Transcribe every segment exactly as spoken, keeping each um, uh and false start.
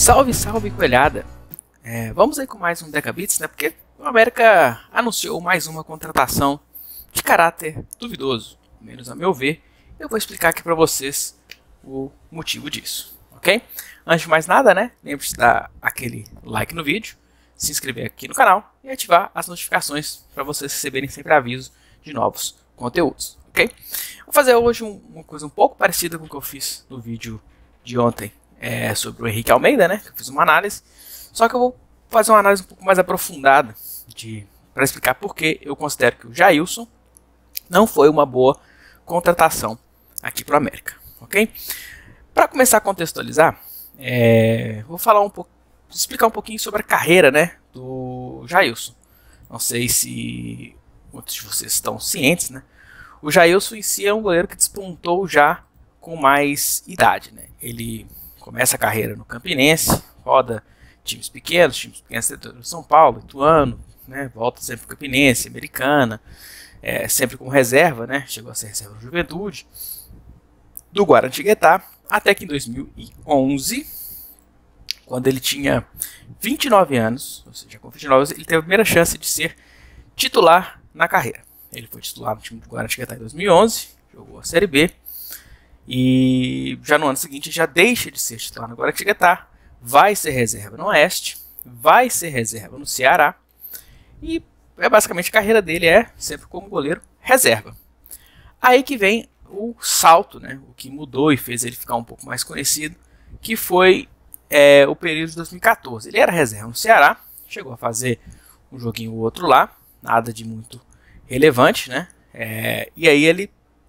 Salve, salve, coelhada! É, vamos aí com mais um Decabits, né? Porque o América anunciou mais uma contratação de caráter duvidoso, menos a meu ver. Eu vou explicar aqui para vocês o motivo disso, ok? Antes de mais nada, né? Lembre-se de dar aquele like no vídeo, se inscrever aqui no canal e ativar as notificações para vocês receberem sempre aviso de novos conteúdos, ok? Vou fazer hoje um, uma coisa um pouco parecida com o que eu fiz no vídeo de ontem. É, sobre o Henrique Almeida, né? Eu fiz uma análise, só que eu vou fazer uma análise um pouco mais aprofundada para explicar por que eu considero que o Jailson não foi uma boa contratação aqui para o América, ok? Para começar a contextualizar, é, vou falar um pouco, explicar um pouquinho sobre a carreira, né, do Jailson. Não sei se muitos de vocês estão cientes, né? O Jailson em si é um goleiro que despontou já com mais idade, né? Ele começa a carreira no Campinense, roda times pequenos, times pequenos do São Paulo, Ituano, né, volta sempre para o Campinense, Americana, é, sempre com reserva, né, chegou a ser reserva do Juventude, do Guaratinguetá, até que em dois mil e onze, quando ele tinha vinte e nove anos, ou seja, com vinte e nove anos, ele teve a primeira chance de ser titular na carreira. Ele foi titular no time do Guaratinguetá em dois mil e onze, jogou a Série B, e já no ano seguinte já deixa de ser titular no Guaratinguetá, vai ser reserva no Oeste, vai ser reserva no Ceará, e é basicamente a carreira dele é sempre como goleiro reserva. Aí que vem o salto, né, o que mudou e fez ele ficar um pouco mais conhecido, que foi é, o período de dois mil e quatorze. Ele era reserva no Ceará, chegou a fazer um joguinho ou outro lá, nada de muito relevante, né, é, e aí ele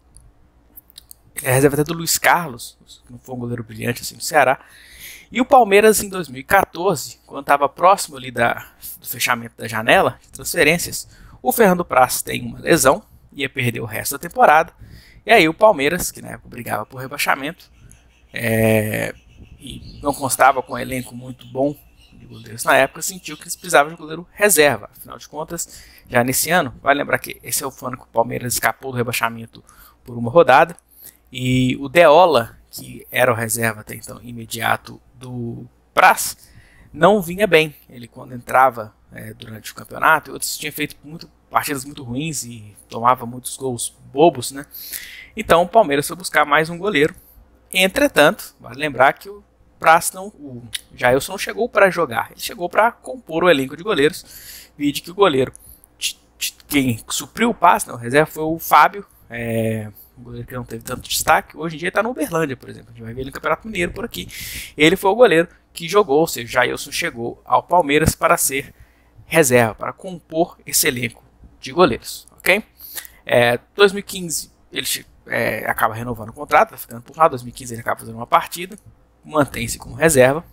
é reserva até do Luiz Carlos, que não foi um goleiro brilhante assim no Ceará. E o Palmeiras em dois mil e quatorze, quando estava próximo ali da, do fechamento da janela de transferências, o Fernando Praz tem uma lesão, ia perder o resto da temporada. E aí o Palmeiras, que na época brigava por rebaixamento, é, e não constava com um elenco muito bom de goleiros na época, sentiu que eles precisavam de um goleiro reserva. Afinal de contas, já nesse ano, vai lembrar que esse é o ano que o Palmeiras escapou do rebaixamento por uma rodada. E o Deola, que era o reserva até então imediato do Praz, não vinha bem. Ele quando entrava é, durante o campeonato, outros tinham feito muito, partidas muito ruins e tomava muitos gols bobos, né? Então o Palmeiras foi buscar mais um goleiro. Entretanto, vale lembrar que o Praz não, o Jailson não chegou para jogar, ele chegou para compor o elenco de goleiros. Vide que o goleiro, quem supriu o passe, né, o reserva foi o Fábio, é, um goleiro que não teve tanto destaque. Hoje em dia está no Uberlândia, por exemplo. A gente vai ver ele no Campeonato Mineiro por aqui. Ele foi o goleiro que jogou, ou seja, Jailson chegou ao Palmeiras para ser reserva, para compor esse elenco de goleiros, ok? É, dois mil e quinze ele é, acaba renovando o contrato, vai ficando por lá. dois mil e quinze ele acaba fazendo uma partida, mantém-se como reserva.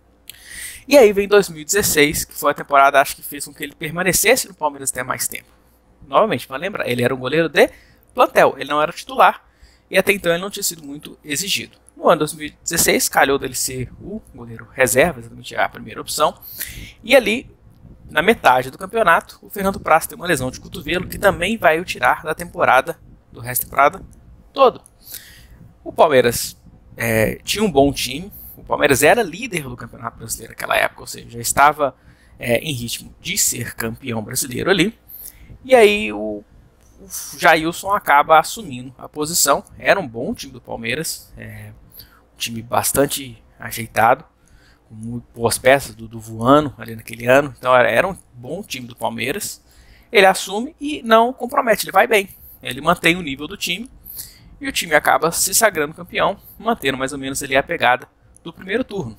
E aí vem dois mil e dezesseis, que foi a temporada, acho que fez com que ele permanecesse no Palmeiras até mais tempo. Novamente, para lembrar, ele era um goleiro de plantel, ele não era titular e até então ele não tinha sido muito exigido. No ano dois mil e dezesseis, calhou dele ser o goleiro reserva, exatamente a primeira opção, e ali, na metade do campeonato, o Fernando Praz tem uma lesão de cotovelo que também vai o tirar da temporada, do resto da temporada todo. O Palmeiras é, tinha um bom time, o Palmeiras era líder do Campeonato Brasileiro naquela época, ou seja, já estava é, em ritmo de ser campeão brasileiro ali, e aí o o Jailson acaba assumindo a posição. Era um bom time do Palmeiras, é, um time bastante ajeitado, com muito boas peças do, do Voano ali naquele ano, então era, era um bom time do Palmeiras. Ele assume e não compromete, ele vai bem, ele mantém o nível do time e o time acaba se sagrando campeão, mantendo mais ou menos ali a pegada do primeiro turno.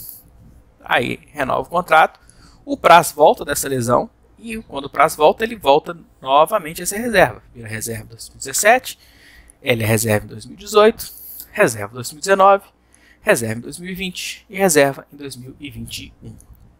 Aí renova o contrato, o Praz volta dessa lesão. E quando o Praz volta, ele volta novamente a ser reserva. Vira reserva em dois mil e dezessete, ele é reserva em dois mil e dezoito, reserva em dois mil e dezenove, reserva em dois mil e vinte e reserva em dois mil e vinte e um.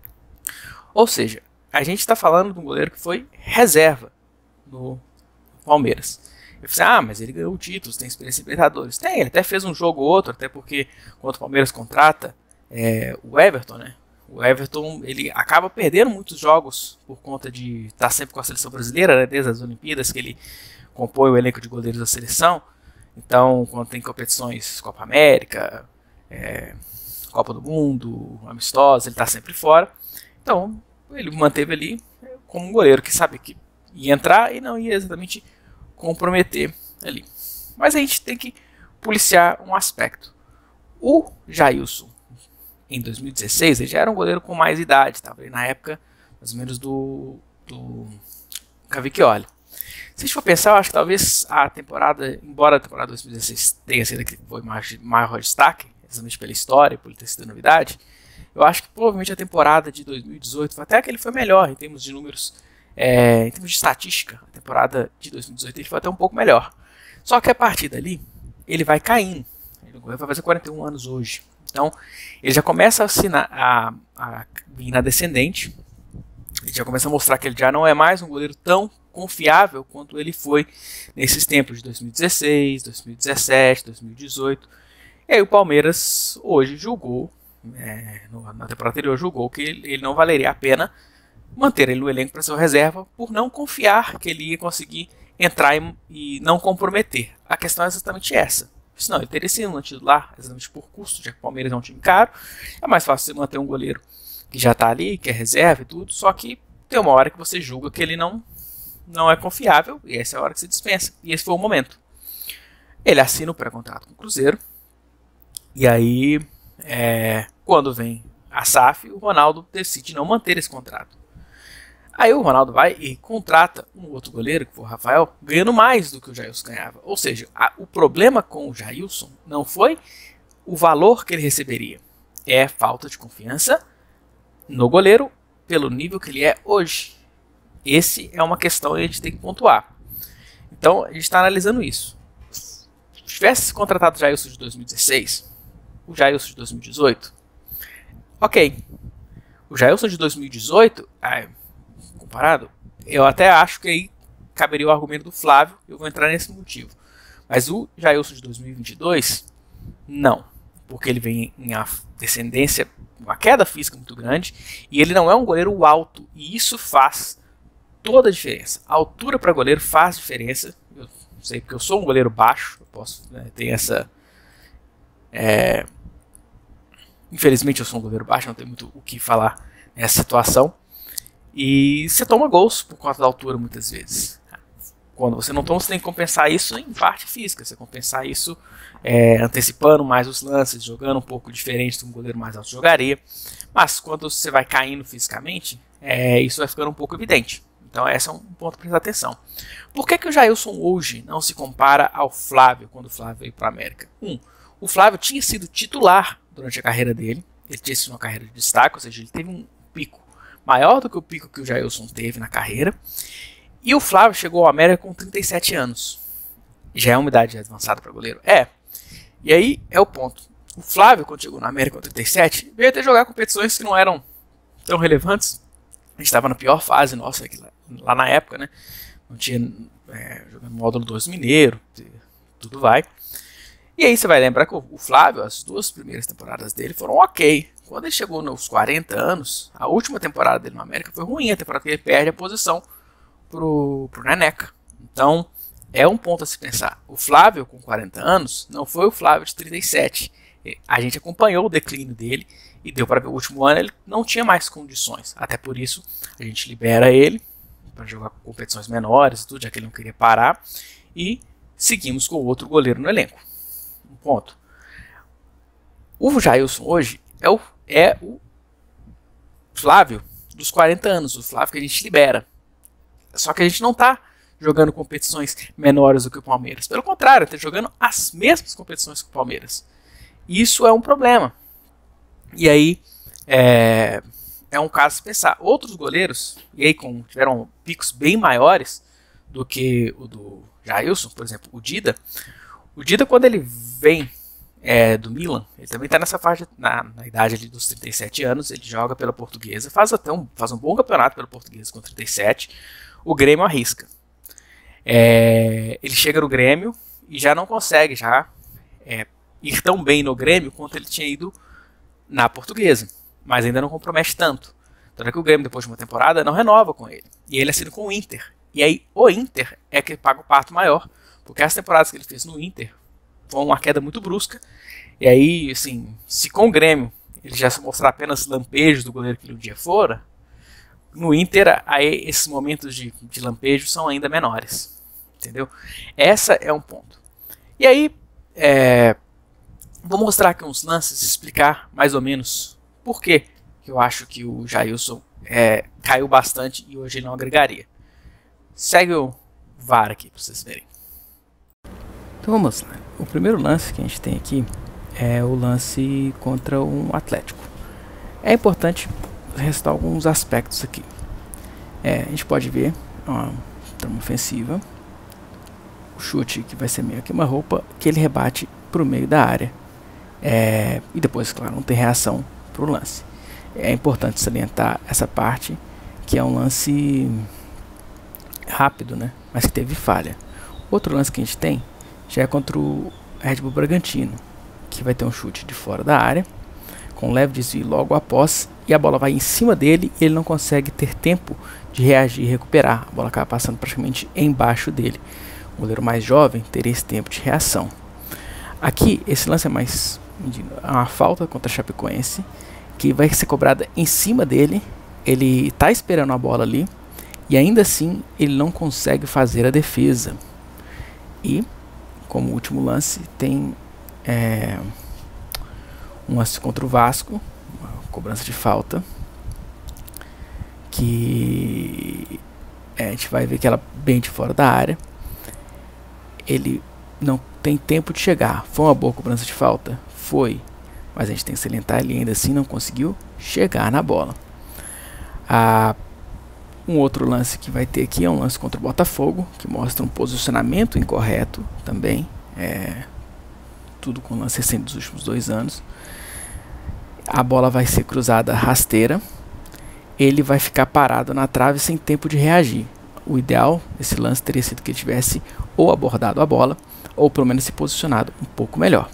Ou seja, a gente está falando de um goleiro que foi reserva no Palmeiras. Eu falei, ah, mas ele ganhou títulos, tem experiência em Libertadores. Tem, ele até fez um jogo ou outro, até porque quando o Palmeiras contrata é, o Everton, né? O Everton ele acaba perdendo muitos jogos por conta de estar sempre com a seleção brasileira, né, desde as Olimpíadas, que ele compõe o elenco de goleiros da seleção. Então, quando tem competições Copa América, é, Copa do Mundo, amistosa, ele está sempre fora. Então, ele manteve ali como um goleiro que sabe que ia entrar e não ia exatamente comprometer ali. Mas a gente tem que policiar um aspecto. O Jailson, em dois mil e dezesseis, ele já era um goleiro com mais idade, estava ali na época mais ou menos do, do Cavicchioli. Se a gente for pensar, eu acho que talvez a temporada, embora a temporada dois mil e dezesseis tenha sido a que foi maior, maior destaque, exatamente pela história, por ter sido novidade, eu acho que provavelmente a temporada de dois mil e dezoito, até que ele foi melhor em termos de números, é, em termos de estatística, a temporada de dois mil e dezoito ele foi até um pouco melhor. Só que a partir dali, ele vai caindo. Ele vai fazer quarenta e um anos hoje. Então, ele já começa a, assinar, a, a vir na descendente, ele já começa a mostrar que ele já não é mais um goleiro tão confiável quanto ele foi nesses tempos de dois mil e dezesseis, dois mil e dezessete, dois mil e dezoito. E aí o Palmeiras hoje julgou, é, na temporada anterior julgou que ele, ele não valeria a pena manter ele no elenco para ser reserva por não confiar que ele ia conseguir entrar e, e não comprometer. A questão é exatamente essa. Senão ele teria sido mantido lá, exatamente por custo, já que o Palmeiras é um time caro. É mais fácil você manter um goleiro que já está ali, que é reserva e tudo, só que tem uma hora que você julga que ele não, não é confiável, e essa é a hora que você dispensa. E esse foi o momento. Ele assina o pré-contrato com o Cruzeiro, e aí, é, quando vem a S A F, o Ronaldo decide não manter esse contrato. Aí o Ronaldo vai e contrata um outro goleiro, que foi o Rafael, ganhando mais do que o Jailson ganhava. Ou seja, a, o problema com o Jailson não foi o valor que ele receberia, é falta de confiança no goleiro pelo nível que ele é hoje. Esse é uma questão que a gente tem que pontuar. Então, a gente está analisando isso. Se tivesse contratado o Jailson de dois mil e dezesseis, o Jailson de dois mil e dezoito, ok. O Jailson de dois mil e dezoito, ah, comparado, eu até acho que aí caberia o argumento do Flávio, eu vou entrar nesse motivo. Mas o Jailson de dois mil e vinte e dois, não. Porque ele vem em descendência, uma queda física muito grande, e ele não é um goleiro alto, e isso faz toda a diferença. A altura para goleiro faz diferença. Eu sei porque eu sou um goleiro baixo, eu posso, né, ter essa... É, infelizmente eu sou um goleiro baixo, não tenho muito o que falar nessa situação. E você toma gols por conta da altura muitas vezes. Quando você não toma, você tem que compensar isso em parte física. Você compensar isso é, antecipando mais os lances, jogando um pouco diferente do que um goleiro mais alto jogaria. Mas quando você vai caindo fisicamente, é, isso vai ficando um pouco evidente. Então esse é um ponto para prestar atenção. Por que, que o Jailson hoje não se compara ao Flávio quando o Flávio veio para a América? Um, o Flávio tinha sido titular durante a carreira dele. Ele tinha sido uma carreira de destaque, ou seja, ele teve um pico maior do que o pico que o Jailson teve na carreira. E o Flávio chegou ao América com trinta e sete anos. Já é uma idade avançada para goleiro? É. E aí é o ponto. O Flávio, quando chegou na América com trinta e sete, veio até jogar competições que não eram tão relevantes. A gente estava na pior fase nossa aqui, lá, lá na época, né? Não tinha é, jogando módulo dois Mineiro, tudo vai. E aí você vai lembrar que o Flávio, as duas primeiras temporadas dele foram ok. Quando ele chegou nos quarenta anos, a última temporada dele no América foi ruim, a temporada que ele perde a posição pro, pro Neneca. Então, é um ponto a se pensar. O Flávio, com quarenta anos, não foi o Flávio de trinta e sete. A gente acompanhou o declínio dele e deu para ver o último ano, ele não tinha mais condições. Até por isso, a gente libera ele para jogar competições menores e tudo, já que ele não queria parar. E seguimos com o outro goleiro no elenco. Um ponto. O Jailson hoje é o, é o Flávio dos quarenta anos, o Flávio que a gente libera. Só que a gente não está jogando competições menores do que o Palmeiras. Pelo contrário, está jogando as mesmas competições que o Palmeiras. Isso é um problema. E aí é, é um caso de pensar. Outros goleiros, e aí com, tiveram picos bem maiores do que o do Jailson, por exemplo, o Dida. O Dida, quando ele vem é, do Milan, ele também está nessa faixa, na, na idade ali dos trinta e sete anos, ele joga pela Portuguesa, faz até um, faz um bom campeonato pela Portuguesa com trinta e sete, o Grêmio arrisca. É, ele chega no Grêmio e já não consegue já é, ir tão bem no Grêmio quanto ele tinha ido na Portuguesa, mas ainda não compromete tanto. Tanto é que o Grêmio, depois de uma temporada, não renova com ele. E ele assina com o Inter. E aí o Inter é que paga o pato maior, porque as temporadas que ele fez no Inter foi uma queda muito brusca. E aí, assim, se com o Grêmio ele já mostrar apenas lampejos do goleiro que ele um dia fora, no Inter aí, esses momentos de, de lampejo são ainda menores, entendeu? Essa é um ponto. E aí, é, vou mostrar aqui uns lances, explicar mais ou menos por que eu acho que o Jailson é, caiu bastante e hoje ele não agregaria. Segue o V A R aqui para vocês verem. Então vamos lá. O primeiro lance que a gente tem aqui é o lance contra um Atlético. É importante ressaltar alguns aspectos aqui. É, a gente pode ver uma trama ofensiva, o chute que vai ser meio que uma roupa, que ele rebate para o meio da área. É, e depois, claro, não tem reação para o lance. É importante salientar essa parte, que é um lance rápido, né? Mas que teve falha. Outro lance que a gente tem já é contra o Red Bull Bragantino, que vai ter um chute de fora da área, com um leve desvio logo após, e a bola vai em cima dele e ele não consegue ter tempo de reagir e recuperar. A bola acaba passando praticamente embaixo dele. O goleiro mais jovem teria esse tempo de reação. Aqui, esse lance é mais uma falta contra a Chapecoense, que vai ser cobrada em cima dele. Ele está esperando a bola ali, e ainda assim ele não consegue fazer a defesa. E, como último lance, tem é, um lance contra o Vasco, uma cobrança de falta, que é, a gente vai ver que ela bem de fora da área. Ele não tem tempo de chegar. Foi uma boa cobrança de falta? Foi. Mas a gente tem que salientar, ele ainda assim não conseguiu chegar na bola. Ah, um outro lance que vai ter aqui é um lance contra o Botafogo, que mostra um posicionamento incorreto também. É, tudo com lance recente dos últimos dois anos. A bola vai ser cruzada rasteira. Ele vai ficar parado na trave sem tempo de reagir. O ideal desse lance teria sido que ele tivesse ou abordado a bola, ou pelo menos se posicionado um pouco melhor.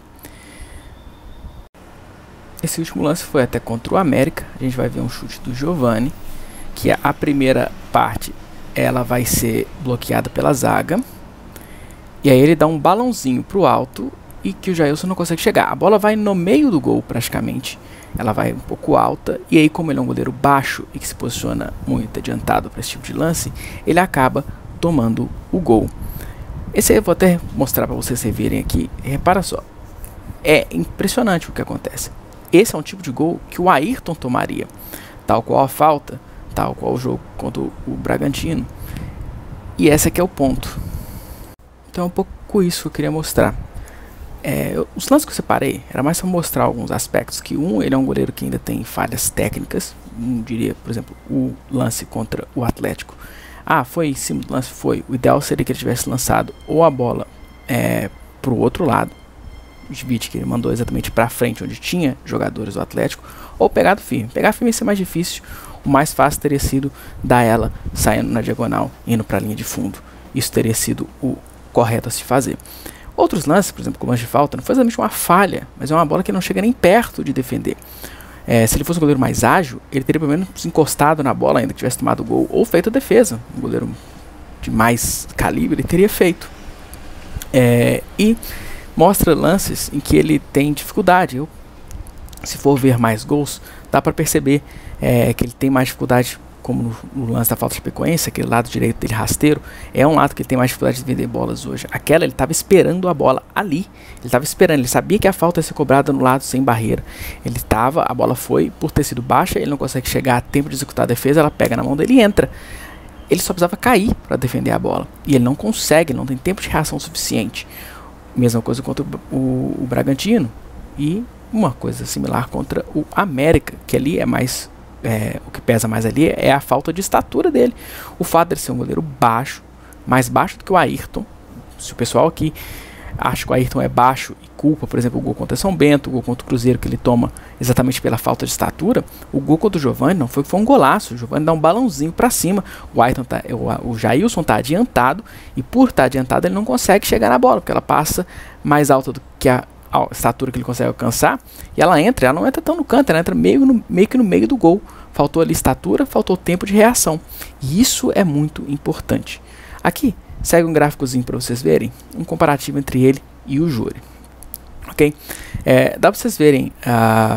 Esse último lance foi até contra o América. A gente vai ver um chute do Giovani, que a primeira parte ela vai ser bloqueada pela zaga, e aí ele dá um balãozinho para o alto e que o Jailson não consegue chegar. A bola vai no meio do gol praticamente, ela vai um pouco alta, e aí como ele é um goleiro baixo e que se posiciona muito adiantado para esse tipo de lance, ele acaba tomando o gol. Esse aí eu vou até mostrar para vocês verem aqui. Repara só, é impressionante o que acontece. Esse é um tipo de gol que o Ayrton tomaria, tal qual a falta, tal qual o jogo contra o Bragantino. E esse aqui é o ponto. Então é um pouco isso que eu queria mostrar. É, os lances que eu separei era mais para mostrar alguns aspectos. Que um, ele é um goleiro que ainda tem falhas técnicas. Não diria, por exemplo, o lance contra o Atlético. Ah, foi em cima do lance? Foi. O ideal seria que ele tivesse lançado ou a bola é, para o outro lado. Vide que ele mandou exatamente para frente, onde tinha jogadores do Atlético, ou pegado firme. Pegar firme ia ser mais difícil. O mais fácil teria sido dar ela saindo na diagonal, indo para a linha de fundo. Isso teria sido o correto a se fazer. Outros lances, por exemplo, como o lance de falta, não foi exatamente uma falha, mas é uma bola que não chega nem perto de defender. É, se ele fosse um goleiro mais ágil, ele teria pelo menos encostado na bola, ainda que tivesse tomado o gol, ou feito a defesa. Um goleiro de mais calibre ele teria feito. É, e mostra lances em que ele tem dificuldade. Eu, se for ver mais gols, dá para perceber é, que ele tem mais dificuldade, como no, no lance da falta de Chapecoense, aquele lado direito dele rasteiro, é um lado que ele tem mais dificuldade de vender bolas hoje. Aquela, ele estava esperando a bola ali, ele estava esperando, ele sabia que a falta ia ser cobrada no lado sem barreira, ele estava, a bola foi, por ter sido baixa, ele não consegue chegar a tempo de executar a defesa, ela pega na mão dele e entra. Ele só precisava cair para defender a bola, e ele não consegue, não tem tempo de reação suficiente. Mesma coisa contra o, o, o Bragantino, e uma coisa similar contra o América, que ali é mais, é, o que pesa mais ali é a falta de estatura dele. O fato de ele ser um goleiro baixo, mais baixo do que o Ayrton. Se o pessoal aqui acha que o Ayrton é baixo e culpa, por exemplo, o gol contra São Bento, o gol contra o Cruzeiro, que ele toma exatamente pela falta de estatura, o gol contra o Giovani não foi, foi um golaço. O Giovani dá um balãozinho para cima, o, Ayrton tá, o, o Jailson está adiantado, e por estar tá adiantado ele não consegue chegar na bola, porque ela passa mais alta do que a, a estatura que ele consegue alcançar, e ela entra, ela não entra tão no canto, ela entra meio, no, meio que no meio do gol. Faltou ali estatura, faltou tempo de reação, e isso é muito importante. Aqui segue um gráficozinho para vocês verem, um comparativo entre ele e o Júri. Ok? É, dá para vocês verem, uh,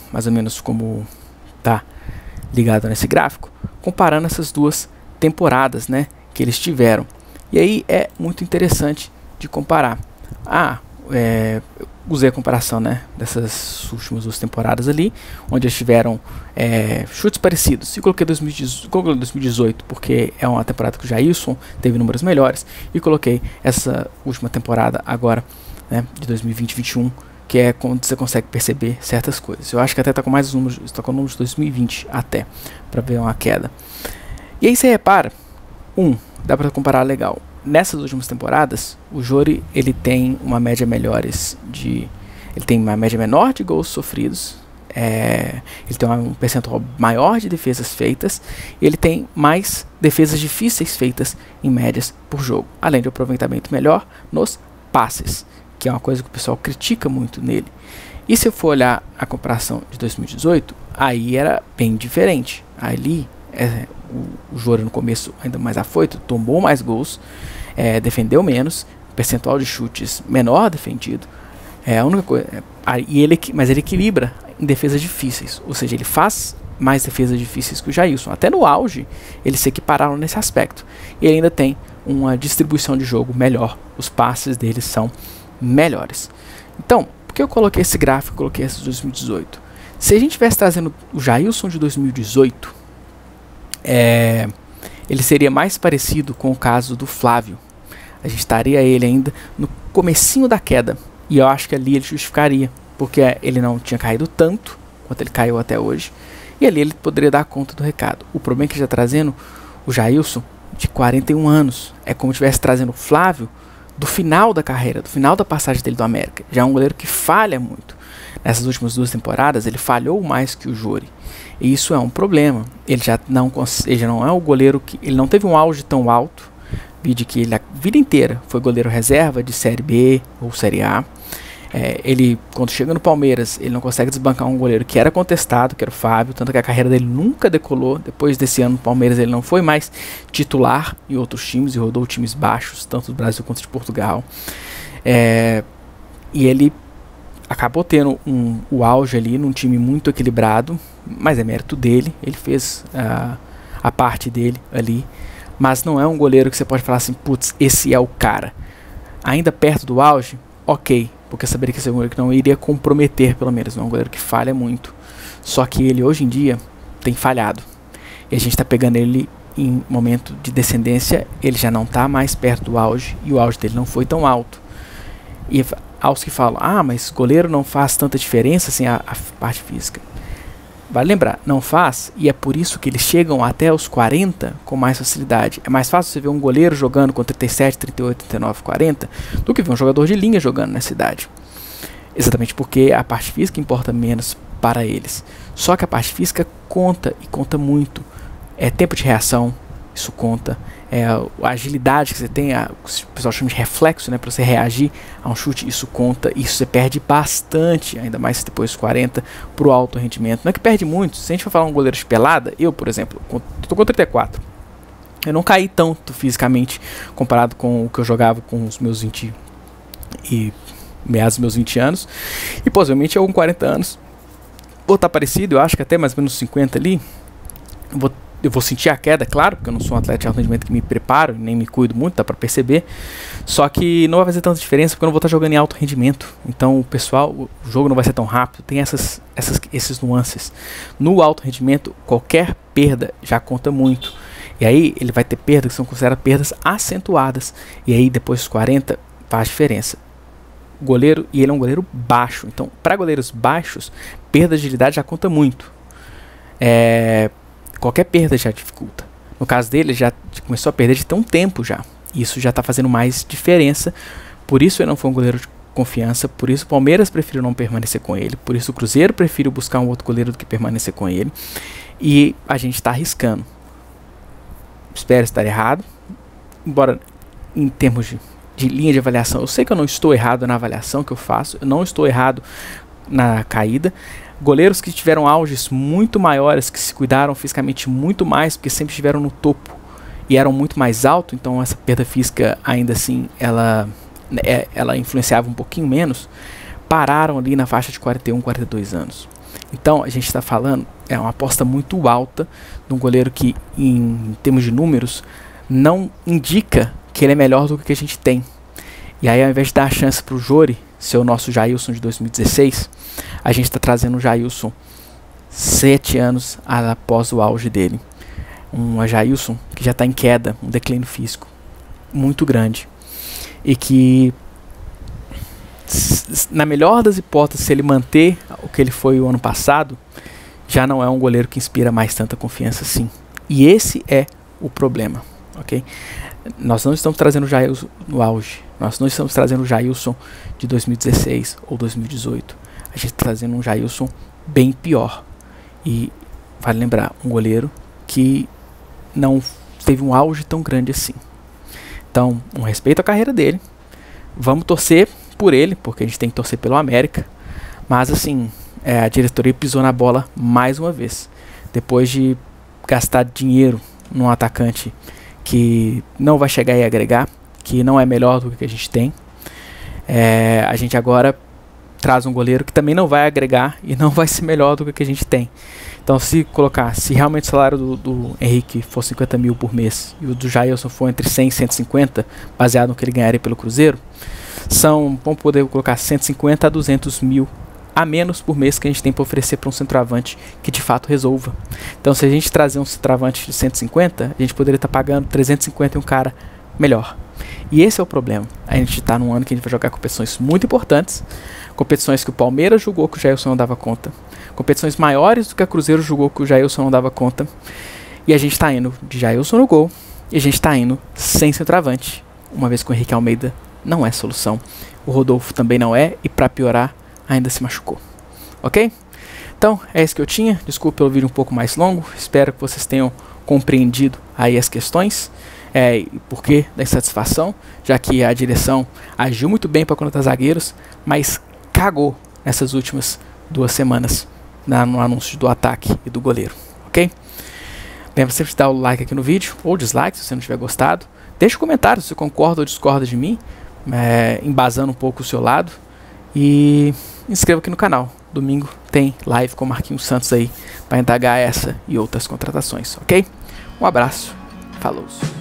mais ou menos como tá ligado nesse gráfico, comparando essas duas temporadas, né, que eles tiveram. E aí é muito interessante de comparar. Ah, é, eu usei a comparação, né, dessas últimas duas temporadas ali, onde eles tiveram é, chutes parecidos. E coloquei dois mil e dezoito porque é uma temporada que o Jailson teve números melhores. E coloquei essa última temporada agora, né, de dois mil e vinte e vinte e um, que é quando você consegue perceber certas coisas. Eu acho que até está com mais números, está com números de dois mil e vinte até, para ver uma queda. E aí você repara, um, dá para comparar legal. Nessas últimas temporadas, o Jory ele tem uma média melhores de, ele tem uma média menor de gols sofridos, é, ele tem um percentual maior de defesas feitas, e ele tem mais defesas difíceis feitas em médias por jogo, além de um aproveitamento melhor nos passes, que é uma coisa que o pessoal critica muito nele. E se eu for olhar a comparação de dois mil e dezoito, aí era bem diferente. Ali é, o, o Jory no começo ainda mais afoito, tomou mais gols, é, defendeu menos, percentual de chutes menor defendido, é a única coisa, é, e ele, mas ele equilibra em defesas difíceis, ou seja, ele faz mais defesas difíceis que o Jailson. Até no auge eles se equipararam nesse aspecto, e ele ainda tem uma distribuição de jogo melhor, os passes deles são melhores. Então, por que eu coloquei esse gráfico, coloquei esse de dois mil e dezoito? Se a gente estivesse trazendo o Jailson de dois mil e dezoito, é, ele seria mais parecido com o caso do Flávio. A gente estaria ele ainda no comecinho da queda, e eu acho que ali ele justificaria, porque ele não tinha caído tanto quanto ele caiu até hoje, e ali ele poderia dar conta do recado. O problema é que ele está trazendo o Jailson de quarenta e um anos, é como se estivesse trazendo o Flávio do final da carreira, do final da passagem dele do América. Já é um goleiro que falha muito. Nessas últimas duas temporadas ele falhou mais que o Jory, e isso é um problema. Ele já não, ele já não é o goleiro que, ele não teve um auge tão alto, de que ele a vida inteira foi goleiro reserva de Série B ou Série A. É, ele, quando chega no Palmeiras, ele não consegue desbancar um goleiro que era contestado, que era o Fábio, tanto que a carreira dele nunca decolou. Depois desse ano no Palmeiras ele não foi mais titular em outros times e rodou times baixos, tanto do Brasil quanto de Portugal. É, e ele acabou tendo um, o auge ali num time muito equilibrado, mas é mérito dele, ele fez uh, a parte dele ali. Mas não é um goleiro que você pode falar assim, putz, esse é o cara. Ainda perto do auge, ok, porque eu saberia que esse é um goleiro que não iria comprometer, pelo menos. Não é um goleiro que falha muito. Só que ele hoje em dia tem falhado. E a gente está pegando ele em momento de descendência, ele já não está mais perto do auge, e o auge dele não foi tão alto. E aos que falam, ah, mas goleiro não faz tanta diferença assim, a, a parte física. Vale lembrar, não faz, e é por isso que eles chegam até os quarenta com mais facilidade. É mais fácil você ver um goleiro jogando com trinta e sete, trinta e oito, trinta e nove, quarenta do que ver um jogador de linha jogando nessa idade. Exatamente porque a parte física importa menos para eles. Só que a parte física conta, e conta muito. É tempo de reação, isso conta. É a agilidade que você tem, a, o pessoal chama de reflexo, né, para você reagir a um chute, isso conta. Isso você perde bastante, ainda mais depois dos quarenta, para o alto rendimento. Não é que perde muito. Se a gente for falar um goleiro de pelada, eu, por exemplo, estou com trinta e quatro. Eu não caí tanto fisicamente comparado com o que eu jogava com os meus vinte e meados dos meus vinte anos. E possivelmente eu com quarenta anos vou estar parecido, eu acho que até mais ou menos cinquenta ali. Eu vou Eu vou sentir a queda, claro, porque eu não sou um atleta de alto rendimento que me preparo, nem me cuido muito, dá pra perceber. Só que não vai fazer tanta diferença, porque eu não vou estar jogando em alto rendimento. Então o pessoal, o jogo não vai ser tão rápido, tem essas, essas, esses nuances. No alto rendimento, qualquer perda já conta muito. E aí ele vai ter perdas que são consideradas perdas acentuadas. E aí depois dos quarenta faz diferença. O goleiro, e ele é um goleiro baixo. Então para goleiros baixos, perda de agilidade já conta muito. É... Qualquer perda já dificulta. No caso dele, ele já começou a perder de tão tempo já. Isso já está fazendo mais diferença. Por isso ele não foi um goleiro de confiança. Por isso o Palmeiras preferiu não permanecer com ele. Por isso o Cruzeiro preferiu buscar um outro goleiro do que permanecer com ele. E a gente está arriscando. Espero estar errado. Embora em termos de, de linha de avaliação, eu sei que eu não estou errado na avaliação que eu faço. Eu não estou errado na caída. Goleiros que tiveram auges muito maiores, que se cuidaram fisicamente muito mais, porque sempre estiveram no topo e eram muito mais altos, então essa perda física ainda assim ela, é, ela influenciava um pouquinho menos, pararam ali na faixa de quarenta e um, quarenta e dois anos. Então a gente está falando, é uma aposta muito alta de um goleiro que, em termos de números, não indica que ele é melhor do que o que a gente tem. E aí, ao invés de dar a chance para o Jory ser o nosso Jailson de dois mil e dezesseis, a gente está trazendo o Jailson sete anos após o auge dele. Um Jailson que já está em queda, um declínio físico muito grande. E que, na melhor das hipóteses, se ele manter o que ele foi o ano passado, já não é um goleiro que inspira mais tanta confiança assim. E esse é o problema, ok? Nós não estamos trazendo o Jailson no auge. Nós não estamos trazendo o Jailson de dois mil e dezesseis ou dois mil e dezoito. A gente está trazendo um Jailson bem pior. E vale lembrar, um goleiro que não teve um auge tão grande assim. Então, um respeito à carreira dele. Vamos torcer por ele, porque a gente tem que torcer pelo América. Mas assim, é, a diretoria pisou na bola mais uma vez. Depois de gastar dinheiro num atacante que não vai chegar e agregar, que não é melhor do que a gente tem, é, a gente agora traz um goleiro que também não vai agregar e não vai ser melhor do que a gente tem. Então, se colocar, se realmente o salário do, do Henrique for cinquenta mil por mês e o do Jailson for entre cem e cento e cinquenta, baseado no que ele ganharia pelo Cruzeiro, são, vamos poder colocar cento e cinquenta a duzentos mil a menos por mês que a gente tem para oferecer para um centroavante que de fato resolva. Então, se a gente trazer um centroavante de cento e cinquenta, a gente poderia estar tá pagando trezentos e cinquenta em um cara melhor. E esse é o problema. A gente está num ano que a gente vai jogar competições muito importantes, competições que o Palmeiras julgou que o Jailson não dava conta, competições maiores do que a Cruzeiro julgou que o Jailson não dava conta, e a gente está indo de Jailson no gol, e a gente está indo sem centroavante, uma vez que o Henrique Almeida não é solução, o Rodolfo também não é, e para piorar, ainda se machucou. Ok? Então, é isso que eu tinha. Desculpe pelo vídeo um pouco mais longo, espero que vocês tenham compreendido aí as questões. É, e por que da insatisfação, já que a direção agiu muito bem para contratar zagueiros, mas cagou nessas últimas duas semanas na, no anúncio do ataque e do goleiro, ok? Lembra sempre de dar o like aqui no vídeo, ou dislike se você não tiver gostado. Deixa um comentário se você concorda ou discorda de mim, é, embasando um pouco o seu lado. E inscreva aqui no canal. Domingo tem live com o Marquinhos Santos aí para indagar essa e outras contratações, ok? Um abraço, falou!